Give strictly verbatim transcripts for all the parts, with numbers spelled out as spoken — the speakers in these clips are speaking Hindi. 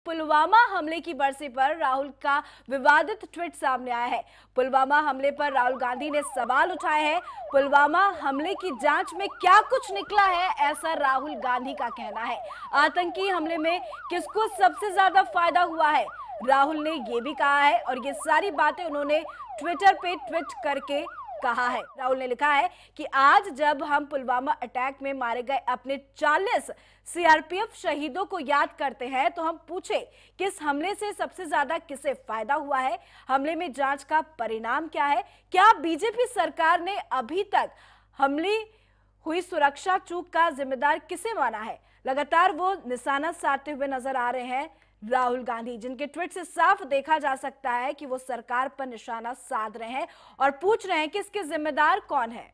पुलवामा हमले की बरसी पर राहुल का विवादित ट्वीट सामने आया है। पुलवामा हमले पर राहुल गांधी ने सवाल उठाए हैं। पुलवामा हमले की जांच में क्या कुछ निकला है, ऐसा राहुल गांधी का कहना है। आतंकी हमले में किसको सबसे ज्यादा फायदा हुआ है, राहुल ने ये भी कहा है और ये सारी बातें उन्होंने ट्विटर पे ट्वीट करके कहा है। राहुल ने लिखा है कि आज जब हम पुलवामा अटैक में मारे गए अपने चालीस सीआरपीएफ शहीदों को याद करते हैं तो हम पूछे कि इस हमले से सबसे ज्यादा किसे फायदा हुआ है, हमले में जांच का परिणाम क्या है, क्या बीजेपी सरकार ने अभी तक हमले हुई सुरक्षा चूक का जिम्मेदार किसे माना है। लगातार वो निशाना साधते हुए नजर आ रहे हैं राहुल गांधी, जिनके ट्वीट से साफ देखा जा सकता है कि वो सरकार पर निशाना साध रहे हैं और पूछ रहे हैं कि इसके जिम्मेदार कौन है।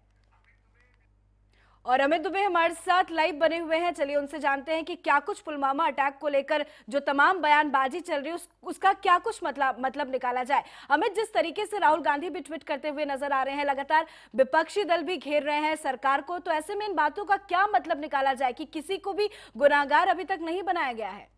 और अमित दुबे हमारे साथ लाइव बने हुए हैं, चलिए उनसे जानते हैं कि क्या कुछ पुलवामा अटैक को लेकर जो तमाम बयानबाजी चल रही है उस, उसका क्या कुछ मतलब मतलब निकाला जाए। अमित, जिस तरीके से राहुल गांधी भी ट्वीट करते हुए नजर आ रहे हैं, लगातार विपक्षी दल भी घेर रहे हैं सरकार को, तो ऐसे में इन बातों का क्या मतलब निकाला जाए कि किसी को भी गुनाहगार अभी तक नहीं बनाया गया है।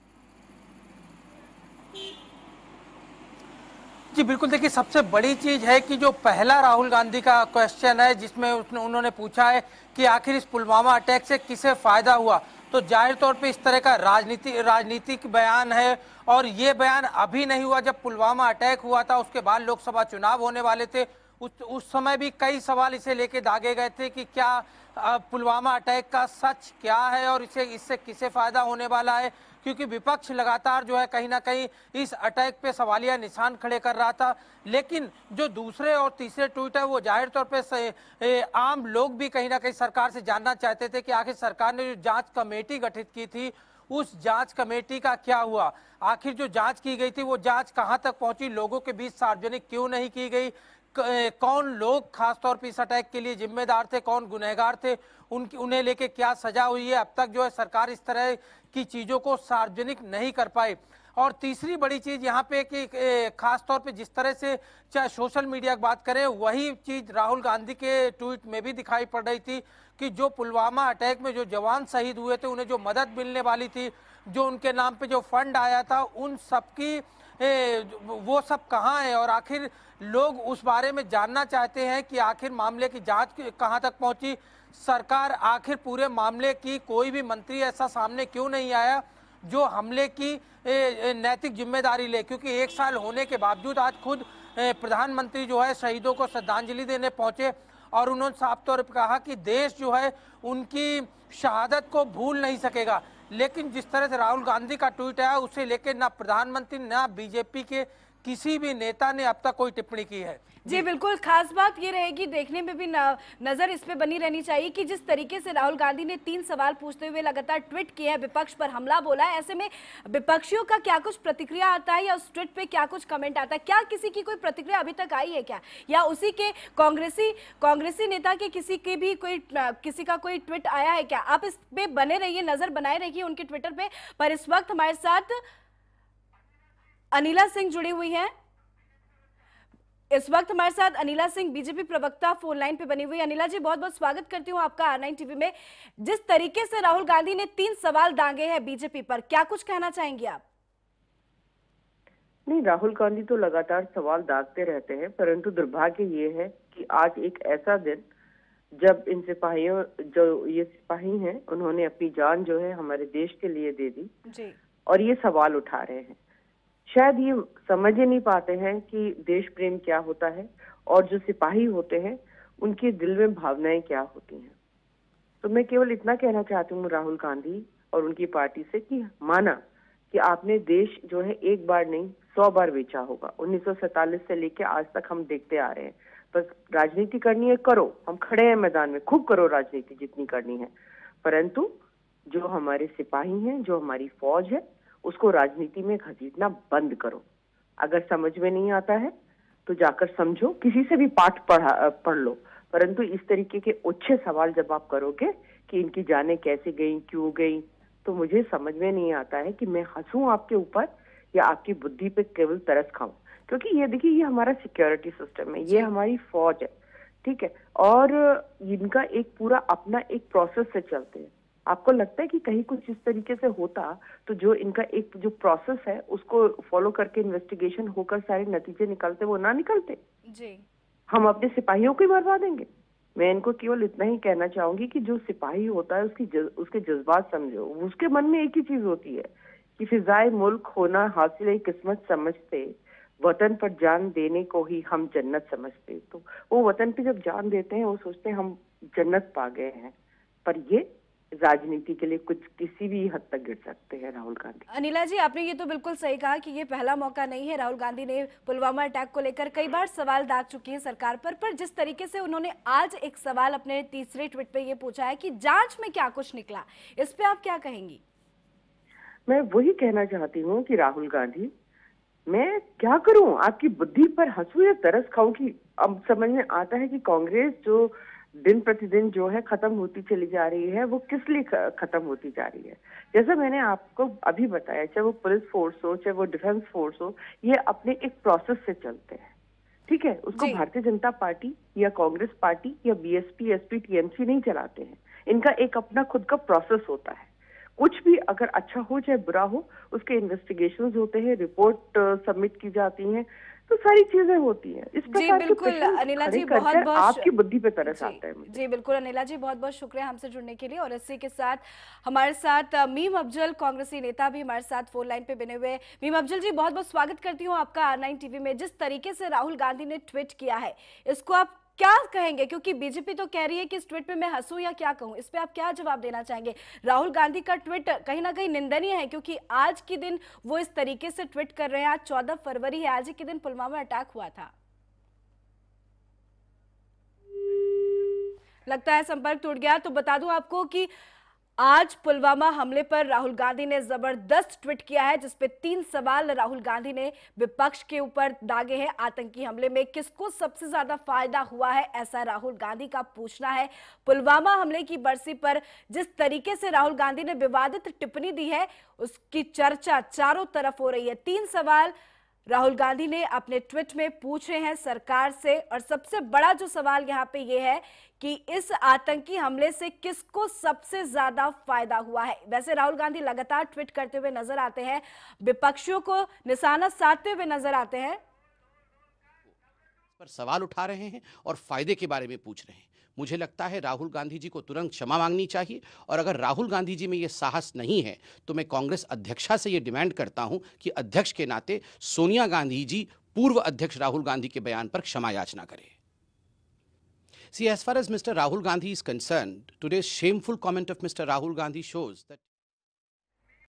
जी बिल्कुल, देखिए सबसे बड़ी चीज है कि जो पहला राहुल गांधी का क्वेश्चन है जिसमें उन्होंने पूछा है कि आखिर इस पुलवामा अटैक से किसे फायदा हुआ, तो जाहिर तौर पे इस तरह का राजनीति राजनीतिक बयान है। और ये बयान अभी नहीं हुआ, जब पुलवामा अटैक हुआ था उसके बाद लोकसभा चुनाव होने वाले थे, उस उस समय भी कई सवाल इसे लेके दागे गए थे कि क्या पुलवामा अटैक का सच क्या है और इसे इससे किसे फायदा होने वाला है, क्योंकि विपक्ष लगातार जो है कहीं ना कहीं इस अटैक पे सवालिया निशान खड़े कर रहा था। लेकिन जो दूसरे और तीसरे ट्वीट है वो जाहिर तौर पे आम लोग भी कहीं ना कहीं सरकार से जानना चाहते थे कि आखिर सरकार ने जो जांच कमेटी गठित की थी उस जांच कमेटी का क्या हुआ, आखिर जो जांच की गई थी वो जांच कहां तक पहुंची, लोगों के बीच सार्वजनिक क्यों नहीं की गई, कौन लोग खासतौर पर इस अटैक के लिए जिम्मेदार थे, कौन गुनहगार थे, उनकी उन्हें लेके क्या सजा हुई है। अब तक जो है सरकार इस तरह की चीजों को सार्वजनिक नहीं कर पाई। और तीसरी बड़ी चीज यहाँ पे कि खासतौर पे जिस तरह से चाहे सोशल मीडिया की बात करें, वही चीज राहुल गांधी के ट्वीट में भी दिखाई पड़ रही थी कि जो पुलवामा अटैक में जो जवान शहीद हुए थे उन्हें जो मदद मिलने वाली थी, जो उनके नाम पे जो फंड आया था, उन सबकी वो सब कहाँ है और आखिर लोग उस बारे में जानना चाहते हैं कि आखिर मामले की जांच कहाँ तक पहुंची, सरकार आखिर पूरे मामले की कोई भी मंत्री ऐसा सामने क्यों नहीं आया जो हमले की नैतिक जिम्मेदारी ले, क्योंकि एक साल होने के बावजूद आज खुद प्रधानमंत्री जो है शहीदों को श्रद्धांजलि देने पहुंचे और उन्होंने साफ तौर पर कहा कि देश जो है उनकी शहादत को भूल नहीं सकेगा। लेकिन जिस तरह से राहुल गांधी का ट्वीट आया उसे लेकर ना प्रधानमंत्री ना बीजेपी के किसी भी नेता ने अब तक कोई टिप्पणी की है। जी बिल्कुल, खास बात ये रहेगी, देखने में भी न, नजर इस पे बनी रहनी चाहिए कि जिस तरीके से राहुल गांधी ने तीन सवाल पूछते हुए लगातार ट्वीट किए हैं, विपक्ष पर हमला बोला है, ऐसे में विपक्षियों का क्या कुछ प्रतिक्रिया आता है या उस ट्वीट पे क्या कुछ कमेंट आता है, क्या किसी की कोई प्रतिक्रिया अभी तक आई है क्या, या उसी के कांग्रेसी कांग्रेसी नेता के किसी के भी कोई किसी का कोई ट्वीट आया है क्या। आप इस पे बने रहिए, नजर बनाए रखिए उनके ट्विटर पे। पर इस वक्त हमारे साथ अनिला सिंह जुड़ी हुई हैं। इस वक्त हमारे साथ अनिला सिंह बीजेपी प्रवक्ता फोन लाइन पे बनी हुई। अनिला जी, बहुत बहुत स्वागत करती हूं आपका आर नाइन टीवी में। जिस तरीके से राहुल गांधी ने तीन सवाल दागे हैं बीजेपी पर, क्या कुछ कहना चाहेंगे आप? नहीं, राहुल गांधी तो लगातार सवाल दागते रहते हैं, परंतु दुर्भाग्य ये है कि आज एक ऐसा दिन जब इन सिपाहियों जो ये सिपाही हैं उन्होंने अपनी जान जो है हमारे देश के लिए दे दी जी। और ये सवाल उठा रहे हैं। शायद ये समझ ही नहीं पाते हैं कि देश प्रेम क्या होता है और जो सिपाही होते हैं उनके दिल में भावनाएं क्या होती हैं। तो मैं केवल इतना कहना चाहती हूँ राहुल गांधी और उनकी पार्टी से कि माना कि आपने देश जो है एक बार नहीं सौ बार बेचा होगा। उन्नीस सौ सैतालीस से लेकर आज तक हम देखते आ रहे हैं। बस राजनीति करनी है, करो, हम खड़े हैं मैदान में, खूब करो राजनीति जितनी करनी है, परंतु जो हमारे सिपाही हैं, जो हमारी फौज है, उसको राजनीति में घसीटना बंद करो। अगर समझ में नहीं आता है तो जाकर समझो, किसी से भी पाठ पढ़ा पढ़ लो, परंतु इस तरीके के अच्छे सवाल जब आप करोगे कि इनकी जानें कैसे गई, क्यों गई, तो मुझे समझ में नहीं आता है कि मैं हंसूं आपके ऊपर या आपकी बुद्धि पे केवल तरस खाऊं। क्योंकि ये देखिए, ये हमारा सिक्योरिटी सिस्टम है, ये हमारी फौज है, ठीक है, और इनका एक पूरा अपना एक प्रोसेस से चलते हैं। आपको लगता है कि कहीं कुछ इस तरीके से होता तो जो इनका एक जो प्रोसेस है उसको फॉलो करके इन्वेस्टिगेशन होकर सारे नतीजे निकलते, वो ना निकलते? जी। हम अपने सिपाहियों को ही मरवा देंगे? मैं इनको केवल इतना ही कहना चाहूंगी कि जो सिपाही होता है उसकी जज, उसके जज्बात समझो। उसके मन में एक ही चीज होती है कि फिजाए मुल्क होना हासिल किस्मत समझते, वतन पर जान देने को ही हम जन्नत समझते। तो वो वतन पे जब जान देते हैं वो सोचते हैं हम जन्नत पा गए हैं। पर ये राजनीति के लिए कुछ किसी भी हद तक गिर सकते हैं राहुल गांधी। अनिला जी, आपने ये तो बिल्कुल सही कहा कि ये पहला मौका नहीं है। राहुल गांधी ने पुलवामा अटैक को लेकर कई बार सवाल दाग चुकी है सरकार पर पर जिस तरीके से उन्होंने आज एक सवाल अपने तीसरे ट्वीट पे ये पूछा है कि जांच में क्या कुछ निकला, इस पे आप क्या कहेंगी? मैं वही कहना चाहती हूँ कि राहुल गांधी, मैं क्या करूं, आपकी बुद्धि पर हंसू या तरस खाऊं कि अब समझ में आता है कि कांग्रेस जो दिन प्रतिदिन जो है खत्म होती चली जा रही है, वो किस लिए खत्म होती जा रही है। जैसा मैंने आपको अभी बताया, चाहे वो पुलिस फोर्स हो, चाहे वो डिफेंस फोर्स हो, ये अपने एक प्रोसेस से चलते हैं, ठीक है। उसको भारतीय जनता पार्टी या कांग्रेस पार्टी या बीएसपी, एसपी, टीएमसी नहीं चलाते हैं। इनका एक अपना खुद का प्रोसेस होता है। कुछ भी अगर अच्छा हो चाहे बुरा हो, उसके इन्वेस्टिगेशंस होते हैं, रिपोर्ट सबमिट की जाती हैं, तो सारी चीजें होती हैं। इस जी बिल्कुल अनिला जी, बहुत बहुत आपकी बुद्धि पे तरस आता है मुझे। जी बिल्कुल अनिला जी, बहुत बहुत शुक्रिया हमसे जुड़ने के लिए। और इसी के साथ हमारे साथ मीम अफजल, कांग्रेसी नेता भी हमारे साथ फोन लाइन पे बने हुए। मीम अफजल जी, बहुत बहुत स्वागत करती हूँ आपका आर नाइन टीवी में। जिस तरीके से राहुल गांधी ने ट्वीट किया है, इसको आप क्या कहेंगे? क्योंकि बीजेपी तो कह रही है कि इस ट्वीट पे मैं हंसूं या क्या कहूं, इस पे आप क्या जवाब देना चाहेंगे? राहुल गांधी का ट्वीट कहीं ना कहीं निंदनीय है क्योंकि आज के दिन वो इस तरीके से ट्वीट कर रहे हैं। आज चौदह फरवरी है, आज ही के दिन पुलवामा अटैक हुआ था। लगता है संपर्क टूट गया। तो बता दूं आपको कि आज पुलवामा हमले पर राहुल गांधी ने जबरदस्त ट्वीट किया है, जिसपे तीन सवाल राहुल गांधी ने विपक्ष के ऊपर दागे हैं। आतंकी हमले में किसको सबसे ज्यादा फायदा हुआ है, ऐसा राहुल गांधी का पूछना है। पुलवामा हमले की बरसी पर जिस तरीके से राहुल गांधी ने विवादित टिप्पणी दी है, उसकी चर्चा चारों तरफ हो रही है। तीन सवाल राहुल गांधी ने अपने ट्वीट में पूछे हैं सरकार से। और सबसे बड़ा जो सवाल यहाँ पे ये है कि इस आतंकी हमले से किसको सबसे ज्यादा फायदा हुआ है। वैसे राहुल गांधी लगातार ट्वीट करते हुए नजर आते हैं, विपक्षियों को निशाना साधते हुए नजर आते हैं, पर सवाल उठा रहे हैं और फायदे के बारे में पूछ रहे हैं। मुझे लगता है राहुल गांधी जी को तुरंत क्षमा मांगनी चाहिए। और अगर राहुल गांधी जी में ये साहस नहीं है तो मैं कांग्रेस अध्यक्षा से ये डिमांड करता हूं कि अध्यक्ष के नाते सोनिया गांधी जी पूर्व अध्यक्ष राहुल गांधी के बयान पर क्षमा याचना करें। See, as far as Mister Rahul Gandhi is concerned, today's shameful comment of Mister Rahul Gandhi shows that